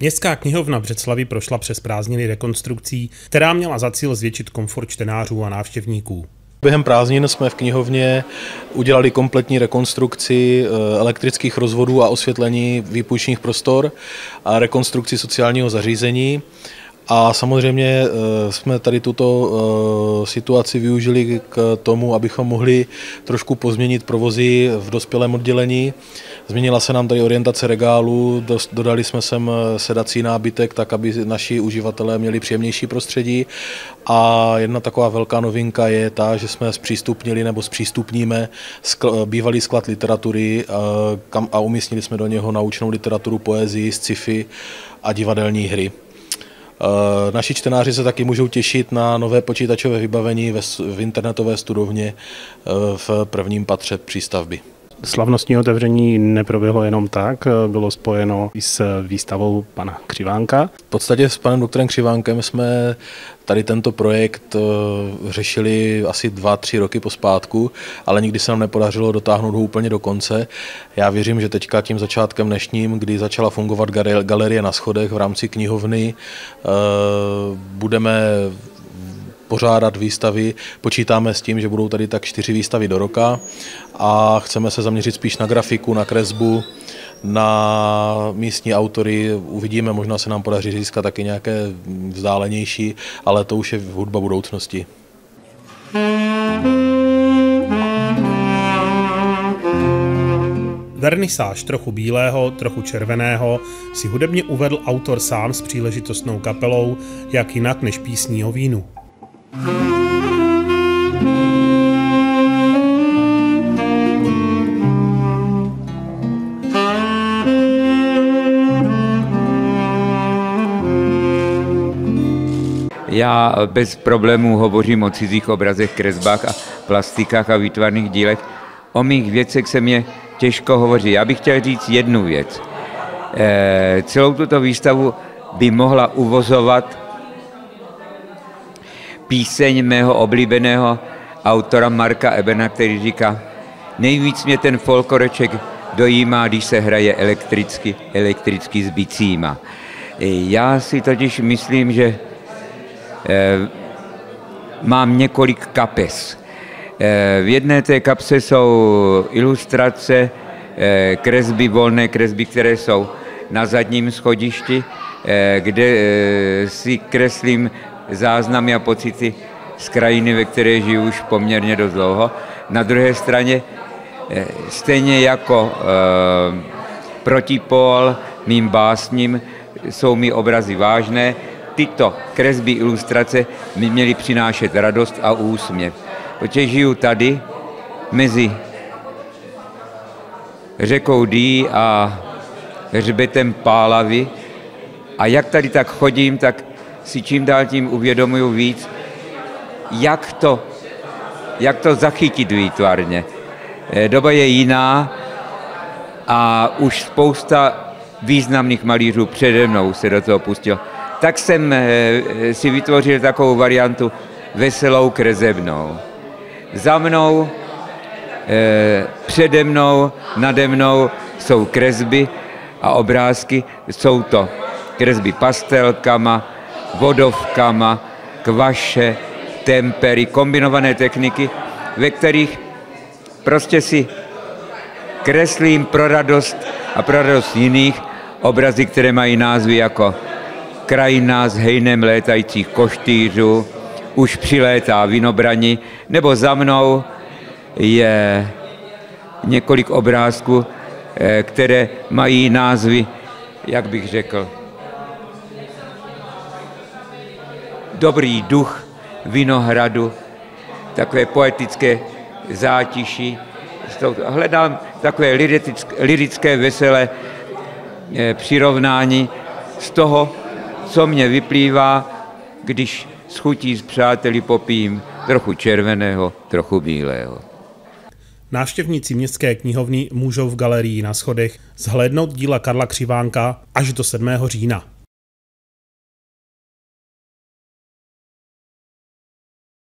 Městská knihovna v Břeclavi prošla přes prázdniny rekonstrukcí, která měla za cíl zvětšit komfort čtenářů a návštěvníků. Během prázdnin jsme v knihovně udělali kompletní rekonstrukci elektrických rozvodů a osvětlení výpůjčních prostor a rekonstrukci sociálního zařízení. A samozřejmě jsme tady tuto situaci využili k tomu, abychom mohli trošku pozměnit provozy v dospělém oddělení. Změnila se nám tady orientace regálů, dodali jsme sem sedací nábytek, tak aby naši uživatelé měli příjemnější prostředí. A jedna taková velká novinka je ta, že jsme zpřístupnili nebo zpřístupníme bývalý sklad literatury a umístili jsme do něho naučnou literaturu, poezii, sci-fi a divadelní hry. Naši čtenáři se taky můžou těšit na nové počítačové vybavení v internetové studovně v prvním patře přístavby. Slavnostní otevření neproběhlo jenom tak, bylo spojeno i s výstavou pana Křivánka. V podstatě s panem doktorem Křivánkem jsme tady tento projekt řešili asi 2-3 roky pospátku, ale nikdy se nám nepodařilo dotáhnout ho úplně do konce. Já věřím, že teďka tím začátkem dnešním, kdy začala fungovat galerie na schodech v rámci knihovny, budeme pořádat výstavy. Počítáme s tím, že budou tady tak 4 výstavy do roka a chceme se zaměřit spíš na grafiku, na kresbu, na místní autory. Uvidíme, možná se nám podaří získat taky nějaké vzdálenější, ale to už je hudba budoucnosti. Vernisáž trochu bílého, trochu červeného si hudebně uvedl autor sám s příležitostnou kapelou, jak jinak než písní o vínu. Já bez problémů hovořím o cizích obrazech, kresbách a plastikách a výtvarných dílech. O mých věcech se mě těžko hovoří. Já bych chtěl říct jednu věc. Celou tuto výstavu by mohla uvozovat píseň mého oblíbeného autora Marka Eberna, který říká: nejvíc mě ten folkloreček dojímá, když se hraje elektricky s bicíma. Já si totiž myslím, že mám několik kapes. V jedné té kapse jsou ilustrace, kresby, volné kresby, které jsou na zadním schodišti, kde si kreslím záznamy a pocity z krajiny, ve které žiju už poměrně dost dlouho. Na druhé straně, stejně jako protipól mým básním, jsou mi obrazy vážné. Tyto kresby, ilustrace mi měly přinášet radost a úsměv. Protože žiju tady mezi řekou Dý a hřbetem Pálavy a jak tady tak chodím, tak si čím dál tím uvědomuju víc, jak to zachytit výtvarně. Doba je jiná a už spousta významných malířů přede mnou se do toho pustil. Tak jsem si vytvořil takovou variantu veselou kresebnou. Za mnou, přede mnou, nade mnou jsou kresby a obrázky. Jsou to kresby pastelkama, vodovkama, kvaše, tempery, kombinované techniky, ve kterých prostě si kreslím pro radost a pro radost jiných obrazy, které mají názvy jako Krajina s hejnem létajících koštýřů, Už přilétá vinobrani, nebo za mnou je několik obrázků, které mají názvy, jak bych řekl, Dobrý duch Vinohradu, takové poetické zátiší. Hledám takové lirické, veselé přirovnání z toho, co mě vyplývá, když s chutí s přáteli popím trochu červeného, trochu bílého. Návštěvníci Městské knihovny můžou v galerii na schodech zhlédnout díla Karla Křivánka až do 7. října.